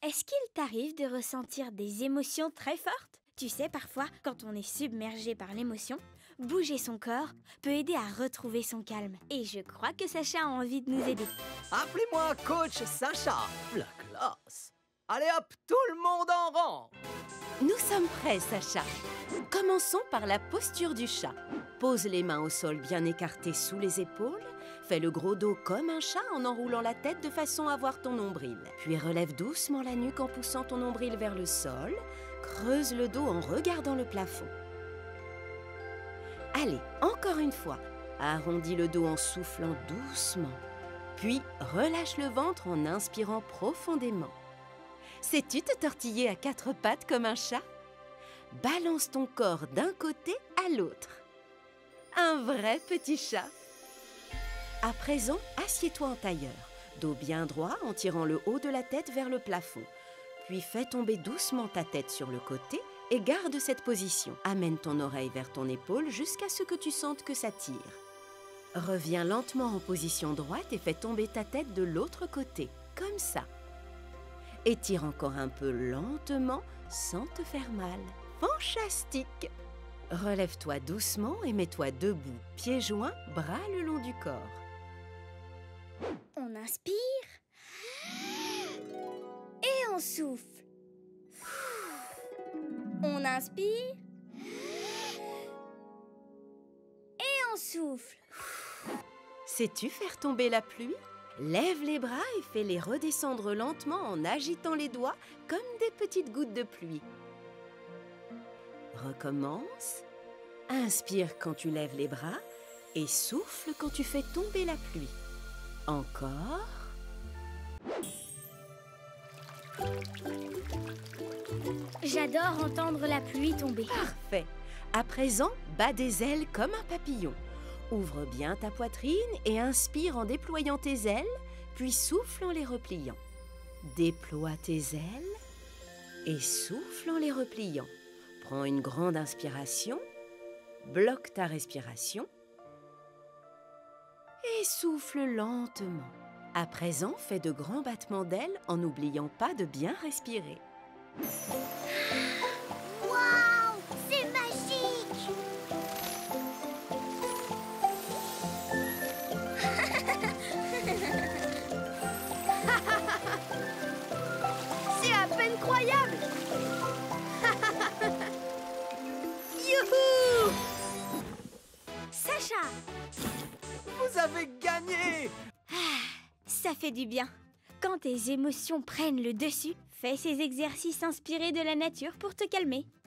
Est-ce qu'il t'arrive de ressentir des émotions très fortes? Tu sais, parfois, quand on est submergé par l'émotion, bouger son corps peut aider à retrouver son calme. Et je crois que Sacha a envie de nous aider. Appelez-moi coach Sacha. La classe. Allez hop, tout le monde en rang. Nous sommes prêts, Sacha. Commençons par la posture du chat. Pose les mains au sol bien écartées sous les épaules. Fais le gros dos comme un chat en enroulant la tête de façon à voir ton nombril. Puis relève doucement la nuque en poussant ton nombril vers le sol. Creuse le dos en regardant le plafond. Allez, encore une fois. Arrondis le dos en soufflant doucement. Puis relâche le ventre en inspirant profondément. Sais-tu te tortiller à quatre pattes comme un chat? Balance ton corps d'un côté à l'autre. Un vrai petit chat. À présent, assieds-toi en tailleur, dos bien droit en tirant le haut de la tête vers le plafond. Puis fais tomber doucement ta tête sur le côté et garde cette position. Amène ton oreille vers ton épaule jusqu'à ce que tu sentes que ça tire. Reviens lentement en position droite et fais tomber ta tête de l'autre côté, comme ça. Étire encore un peu lentement sans te faire mal. Fantastique! Relève-toi doucement et mets-toi debout, pieds joints, bras le long du corps. On inspire et on souffle. On inspire et on souffle. Sais-tu faire tomber la pluie? Lève les bras et fais-les redescendre lentement en agitant les doigts comme des petites gouttes de pluie. Recommence. Inspire quand tu lèves les bras et souffle quand tu fais tomber la pluie. Encore. J'adore entendre la pluie tomber. Parfait. À présent, bats des ailes comme un papillon. Ouvre bien ta poitrine et inspire en déployant tes ailes, puis souffle en les repliant. Déploie tes ailes et souffle en les repliant. Prends une grande inspiration, bloque ta respiration et souffle lentement. À présent, fais de grands battements d'ailes en n'oubliant pas de bien respirer. Waouh, c'est magique! C'est à peine croyable! Youhou! Sacha! Vous avez gagné. Ça fait du bien. Quand tes émotions prennent le dessus, fais ces exercices inspirés de la nature pour te calmer.